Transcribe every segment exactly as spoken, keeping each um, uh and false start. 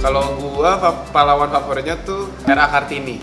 Kalau gua pahlawan favoritnya tuh R A Kartini.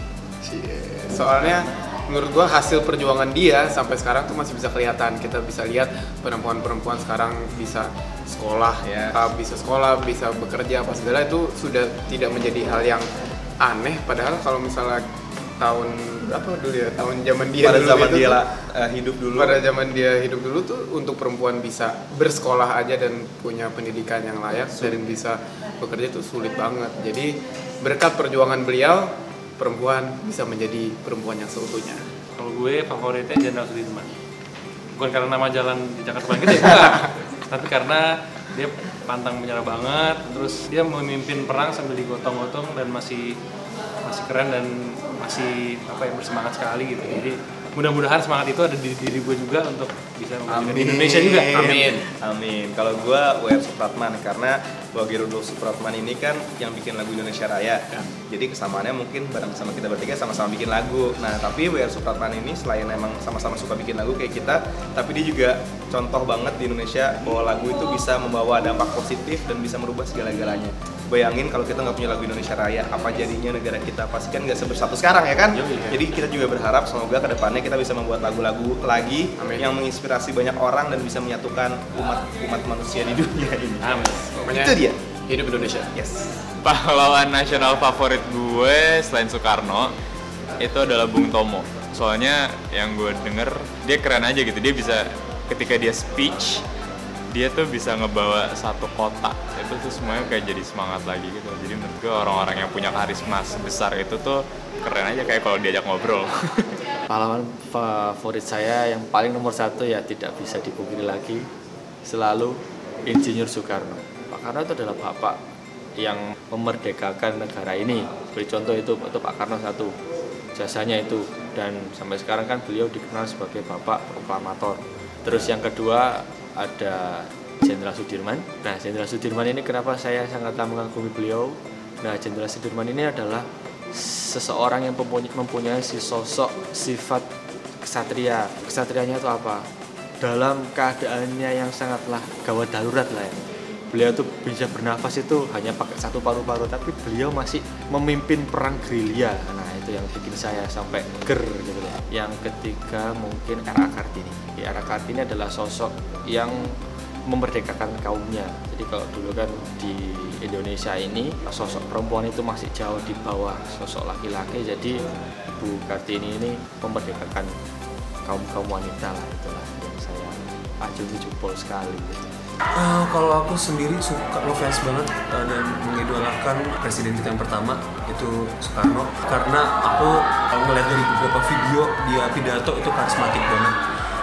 Soalnya menurut gua hasil perjuangan dia sampai sekarang tuh masih bisa kelihatan. Kita bisa lihat perempuan-perempuan sekarang bisa sekolah, ya. bisa sekolah, bisa bekerja, apa segala itu sudah tidak menjadi hal yang aneh. Padahal kalau misalnya tahun berapa dulu ya, tahun zaman dia pada dulu zaman itu dia tuh, lah, uh, hidup dulu pada zaman dia hidup dulu tuh untuk perempuan bisa bersekolah aja dan punya pendidikan yang layak dan bisa bekerja itu sulit banget. Jadi berkat perjuangan beliau, perempuan bisa menjadi perempuan yang seutuhnya. Kalau gue favoritnya Jenderal Sudirman. Bukan karena nama jalan di Jakarta paling gede, enggak. Tapi karena dia pantang menyerah banget, terus dia memimpin perang sambil digotong-gotong dan masih masih keren dan masih apa ya bersemangat sekali gitu. Jadi mudah-mudahan semangat itu ada di diri gue juga untuk bisa mewakili Indonesia juga. Amin. Amin. Kalau gue W R Supratman karena Wage Rudolf Supratman ini kan yang bikin lagu Indonesia Raya. Ya. Jadi kesamaannya mungkin bareng sama kita bertiga sama-sama bikin lagu. Nah, tapi W R Supratman ini selain emang sama-sama suka bikin lagu kayak kita, tapi dia juga contoh banget di Indonesia bahwa lagu itu bisa membawa dampak positif dan bisa merubah segala-galanya. Bayangin kalau kita nggak punya lagu Indonesia Raya, apa jadinya negara kita? Pasti kan nggak sebersatu sekarang ya kan? Yoi, ya. Jadi kita juga berharap semoga kedepannya kita bisa membuat lagu-lagu lagi Amin. Yang menginspirasi banyak orang dan bisa menyatukan umat umat manusia di dunia ini. Amin. Pokoknya itu dia. Hidup Indonesia. Yes. Pahlawan nasional favorit gue selain Soekarno itu adalah Bung Tomo. Soalnya yang gue denger dia keren aja gitu. Dia bisa ketika dia speech dia tuh bisa ngebawa satu kota. Itu tuh semuanya kayak jadi semangat lagi gitu. Jadi menurut gue orang-orang yang punya karisma sebesar itu tuh keren aja kayak kalau diajak ngobrol. Pahlawan favorit saya yang paling nomor satu ya tidak bisa dipungkiri lagi selalu Insinyur Soekarno. Pak Karno itu adalah bapak yang memerdekakan negara ini. Beri contoh itu untuk Pak Karno satu jasanya itu, dan sampai sekarang kan beliau dikenal sebagai bapak proklamator. Terus yang kedua ada Jenderal Sudirman. Nah, Jenderal Sudirman ini kenapa saya sangat mengagumi beliau? Nah, Jenderal Sudirman ini adalah seseorang yang mempunyai si sosok sifat kesatria. Kesatrianya itu apa? Dalam keadaannya yang sangatlah gawat darurat lah ya. Beliau tuh bisa bernafas itu hanya pakai satu paru-paru, tapi beliau masih memimpin perang gerilya. Nah, itu yang bikin saya sampai ger gitu loh. Yang ketiga mungkin R A Kartini. R A Kartini adalah sosok yang memerdekakan kaumnya. Jadi kalau dulu kan di Indonesia ini sosok perempuan itu masih jauh di bawah sosok laki-laki. Jadi Bu Kartini ini memerdekakan kaum-kaum wanita lah, itulah yang saya acungi jempol sekali gitu. Uh, kalau aku sendiri suka ngefans banget uh, dan mengidolakan presiden kita yang pertama itu Soekarno, karena aku kalau ngeliat dari beberapa video dia pidato itu karismatik banget,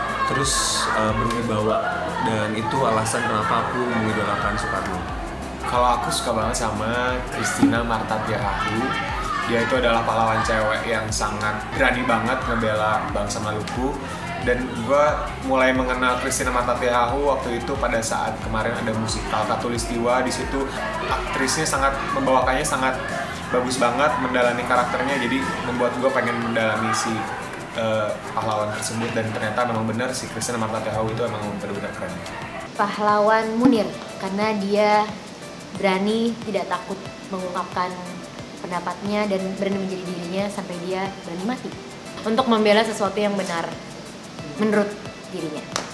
terus uh, berwibawa, dan itu alasan kenapa aku mengidolakan Soekarno. Kalau aku suka banget sama Christina Marta Tiahahu. Dia itu adalah pahlawan cewek yang sangat berani banget ngebela bangsa Maluku. Dan gue mulai mengenal Christina Marta Tiahahu waktu itu pada saat kemarin ada musikal Khatulistiwa. Di situ aktrisnya sangat membawakannya sangat bagus banget, mendalami karakternya, jadi membuat gue pengen mendalami si uh, pahlawan tersebut. Dan ternyata memang benar si Christina Marta Tiahahu itu emang benar-benar keren. Pahlawan Munir karena dia berani, tidak takut mengungkapkan pendapatnya dan berani menjadi dirinya sampai dia berani mati untuk membela sesuatu yang benar menurut dirinya.